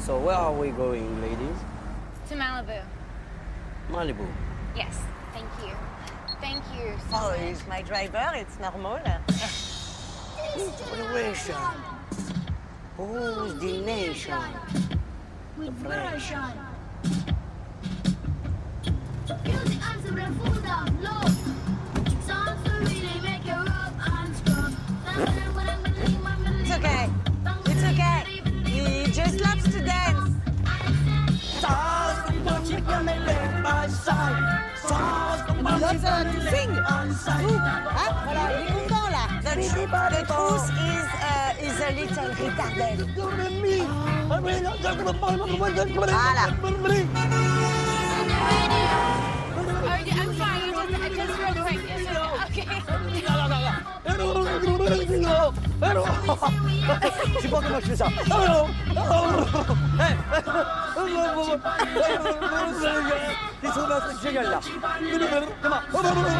So where are we going, ladies? To Malibu. Malibu. Yes, thank you. Thank you so Oh, much. he's my driver, it's normal. Celebration. Who's the nation? With French. version. Music answer the food of love. Songs to really make you rub and scrub. It's okay. It's okay. He just loves to dance. Sing. Hein? Voilà, il est content là. The truth is a little retarded. Voilà. I'm sorry, just real quick. Okay. Je sais pas comment je fais ça. Ils sont génial là.